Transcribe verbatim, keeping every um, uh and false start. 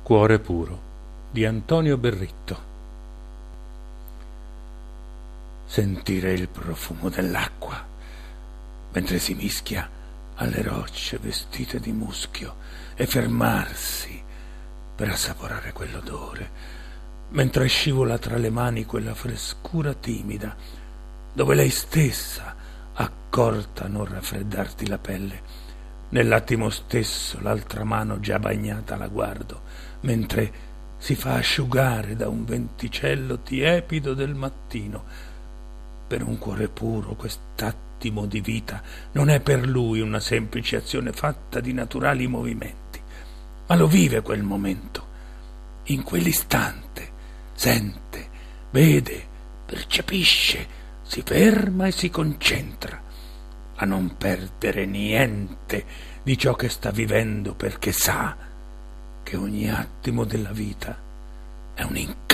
Cuore puro di Antonio Berritto. Sentire il profumo dell'acqua mentre si mischia alle rocce vestite di muschio e fermarsi per assaporare quell'odore mentre scivola tra le mani quella frescura timida dove lei stessa accorta a non raffreddarti la pelle. Nell'attimo stesso l'altra mano già bagnata la guardo mentre si fa asciugare da un venticello tiepido del mattino. Per un cuore puro quest'attimo di vita non è per lui una semplice azione fatta di naturali movimenti, ma lo vive quel momento, in quell'istante, sente, vede, percepisce, si ferma e si concentra a non perdere niente di ciò che sta vivendo, perché sa che ogni attimo della vita è un incontro